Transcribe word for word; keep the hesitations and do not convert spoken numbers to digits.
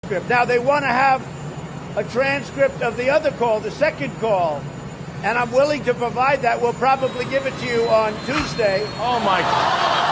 Now, they want to have a transcript of the other call, the second call, and I'm willing to provide that. We'll probably give it to you on Tuesday. Oh, my God.